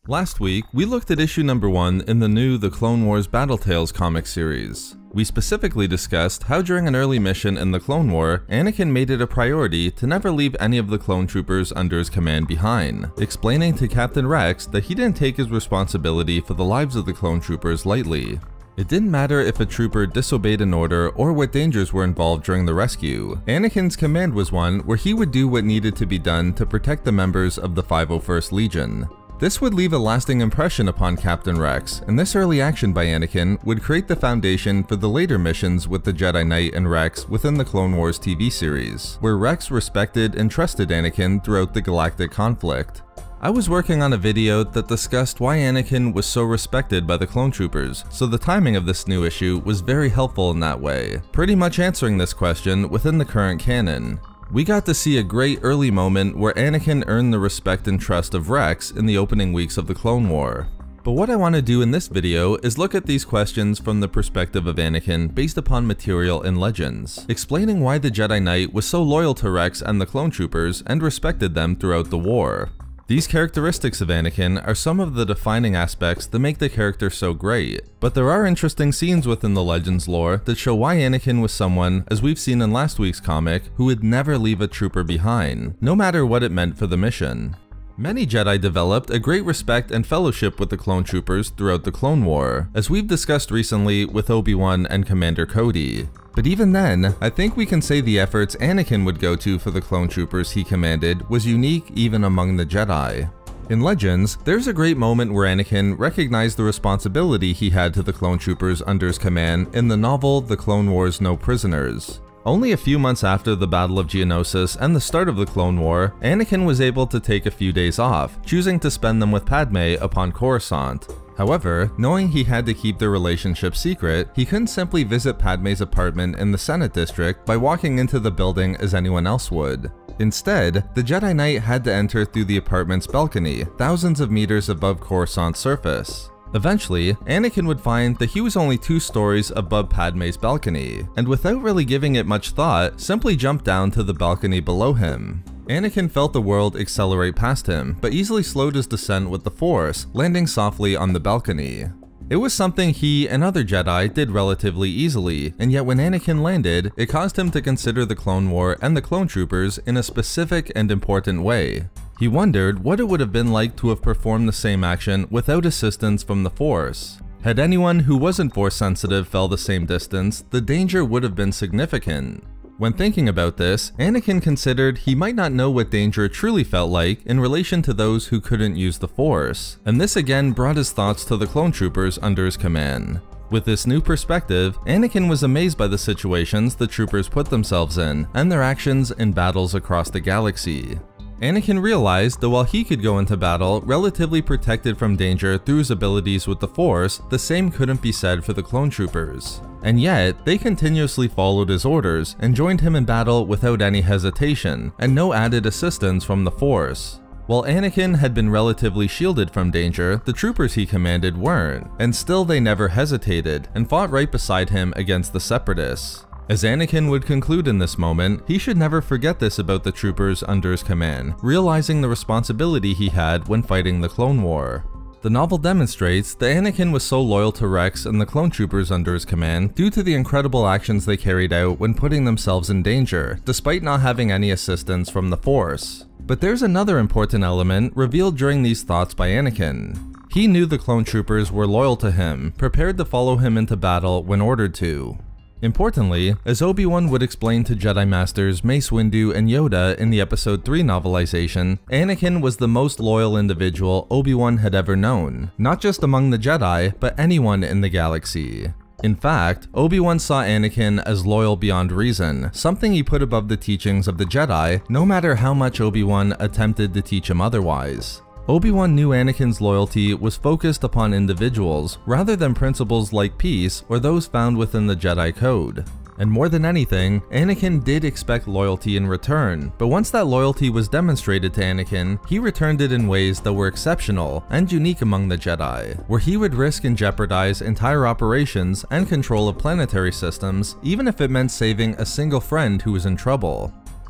Last week, we looked at issue number 1 in the new The Clone Wars Battle Tales comic series. We specifically discussed how during an early mission in the Clone War, Anakin made it a priority to never leave any of the clone troopers under his command behind, explaining to Captain Rex that he didn't take his responsibility for the lives of the clone troopers lightly. It didn't matter if a trooper disobeyed an order or what dangers were involved during the rescue. Anakin's command was one where he would do what needed to be done to protect the members of the 501st Legion. This would leave a lasting impression upon Captain Rex, and this early action by Anakin would create the foundation for the later missions with the Jedi Knight and Rex within the Clone Wars TV series, where Rex respected and trusted Anakin throughout the galactic conflict. I was working on a video that discussed why Anakin was so respected by the clone troopers, so the timing of this new issue was very helpful in that way, pretty much answering this question within the current canon. We got to see a great early moment where Anakin earned the respect and trust of Rex in the opening weeks of the Clone War. But what I want to do in this video is look at these questions from the perspective of Anakin based upon material in Legends, explaining why the Jedi Knight was so loyal to Rex and the clone troopers and respected them throughout the war. These characteristics of Anakin are some of the defining aspects that make the character so great, but there are interesting scenes within the Legends lore that show why Anakin was someone, as we've seen in last week's comic, who would never leave a trooper behind, no matter what it meant for the mission. Many Jedi developed a great respect and fellowship with the clone troopers throughout the Clone War, as we've discussed recently with Obi-Wan and Commander Cody. But even then, I think we can say the efforts Anakin would go to for the clone troopers he commanded was unique even among the Jedi. In Legends, there's a great moment where Anakin recognized the responsibility he had to the clone troopers under his command in the novel The Clone Wars No Prisoners. Only a few months after the Battle of Geonosis and the start of the Clone War, Anakin was able to take a few days off, choosing to spend them with Padme upon Coruscant. However, knowing he had to keep their relationship secret, he couldn't simply visit Padme's apartment in the Senate District by walking into the building as anyone else would. Instead, the Jedi Knight had to enter through the apartment's balcony, thousands of meters above Coruscant's surface. Eventually, Anakin would find that he was only 2 stories above Padme's balcony, and without really giving it much thought, simply jumped down to the balcony below him. Anakin felt the world accelerate past him, but easily slowed his descent with the Force, landing softly on the balcony. It was something he and other Jedi did relatively easily, and yet when Anakin landed, it caused him to consider the Clone War and the clone troopers in a specific and important way. He wondered what it would have been like to have performed the same action without assistance from the Force. Had anyone who wasn't Force sensitive fell the same distance, the danger would have been significant. When thinking about this, Anakin considered he might not know what danger truly felt like in relation to those who couldn't use the Force, and this again brought his thoughts to the clone troopers under his command. With this new perspective, Anakin was amazed by the situations the troopers put themselves in, and their actions in battles across the galaxy. Anakin realized that while he could go into battle relatively protected from danger through his abilities with the Force, the same couldn't be said for the clone troopers. And yet, they continuously followed his orders and joined him in battle without any hesitation, and no added assistance from the Force. While Anakin had been relatively shielded from danger, the troopers he commanded weren't, and still they never hesitated, and fought right beside him against the Separatists. As Anakin would conclude in this moment, he should never forget this about the troopers under his command, realizing the responsibility he had when fighting the Clone War. The novel demonstrates that Anakin was so loyal to Rex and the clone troopers under his command due to the incredible actions they carried out when putting themselves in danger, despite not having any assistance from the Force. But there's another important element revealed during these thoughts by Anakin. He knew the clone troopers were loyal to him, prepared to follow him into battle when ordered to. Importantly, as Obi-Wan would explain to Jedi Masters Mace Windu and Yoda in the Episode 3 novelization, Anakin was the most loyal individual Obi-Wan had ever known, not just among the Jedi, but anyone in the galaxy. In fact, Obi-Wan saw Anakin as loyal beyond reason, something he put above the teachings of the Jedi, no matter how much Obi-Wan attempted to teach him otherwise. Obi-Wan knew Anakin's loyalty was focused upon individuals rather than principles like peace or those found within the Jedi Code. And more than anything, Anakin did expect loyalty in return, but once that loyalty was demonstrated to Anakin, he returned it in ways that were exceptional and unique among the Jedi, where he would risk and jeopardize entire operations and control of planetary systems, even if it meant saving a single friend who was in trouble.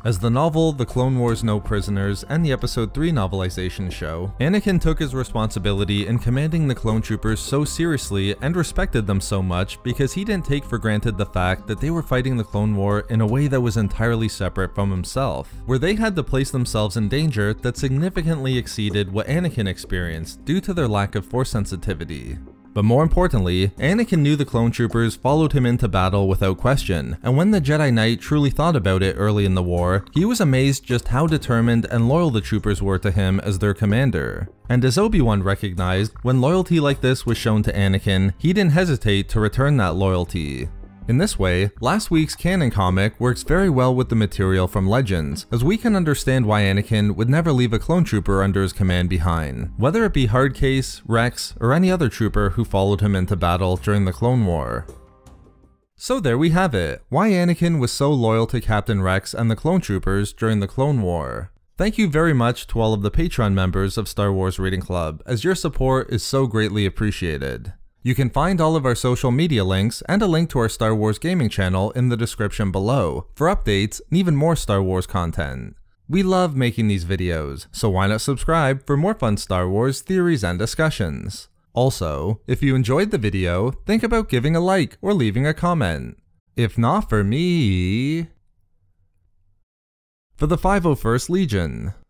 As the novel The Clone Wars No Prisoners and the Episode 3 novelization show, Anakin took his responsibility in commanding the clone troopers so seriously and respected them so much because he didn't take for granted the fact that they were fighting the Clone War in a way that was entirely separate from himself, where they had to place themselves in danger that significantly exceeded what Anakin experienced due to their lack of Force sensitivity. But more importantly, Anakin knew the clone troopers followed him into battle without question, and when the Jedi Knight truly thought about it early in the war, he was amazed just how determined and loyal the troopers were to him as their commander. And as Obi-Wan recognized, when loyalty like this was shown to Anakin, he didn't hesitate to return that loyalty. In this way, last week's canon comic works very well with the material from Legends, as we can understand why Anakin would never leave a clone trooper under his command behind, whether it be Hardcase, Rex, or any other trooper who followed him into battle during the Clone War. So there we have it, why Anakin was so loyal to Captain Rex and the clone troopers during the Clone War. Thank you very much to all of the Patreon members of Star Wars Reading Club, as your support is so greatly appreciated. You can find all of our social media links and a link to our Star Wars gaming channel in the description below for updates and even more Star Wars content. We love making these videos, so why not subscribe for more fun Star Wars theories and discussions. Also, if you enjoyed the video, think about giving a like or leaving a comment. If not for me, for the 501st Legion.